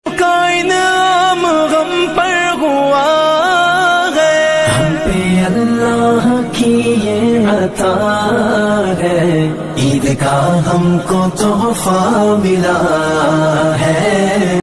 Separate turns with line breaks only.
का इनाम गम पर हुआ है, हम पे अल्लाह की ये अता है, ईद का हमको तोहफा मिला है।